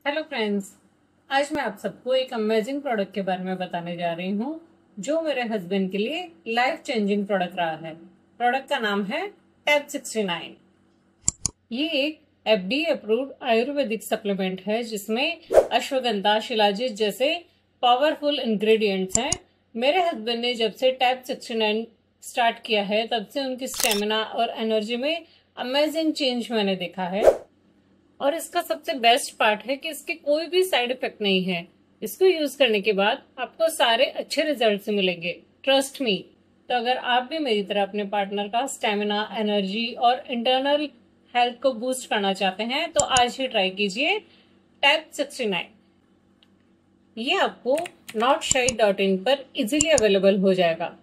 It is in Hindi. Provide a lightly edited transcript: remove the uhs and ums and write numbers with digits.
हेलो फ्रेंड्स, आज मैं आप सबको एक अमेजिंग प्रोडक्ट के बारे में बताने जा रही हूँ जो मेरे हस्बैंड के लिए लाइफ चेंजिंग प्रोडक्ट रहा है। प्रोडक्ट का नाम है टैब 69। ये एक FDA अप्रूव्ड आयुर्वेदिक सप्लीमेंट है जिसमें अश्वगंधा, शिलाजीत जैसे पावरफुल इंग्रेडिएंट्स हैं। मेरे हस्बैंड ने जब से टैब 69 स्टार्ट किया है तब से उनकी स्टेमिना और एनर्जी में अमेजिंग चेंज मैंने देखा है। और इसका सबसे बेस्ट पार्ट है कि इसके कोई भी साइड इफेक्ट नहीं है। इसको यूज करने के बाद आपको सारे अच्छे रिजल्ट्स मिलेंगे, ट्रस्ट मी। तो अगर आप भी मेरी तरह अपने पार्टनर का स्टेमिना, एनर्जी और इंटरनल हेल्थ को बूस्ट करना चाहते हैं तो आज ही ट्राई कीजिए टैब 69। ये आपको notshai.in पर इजीली अवेलेबल हो जाएगा।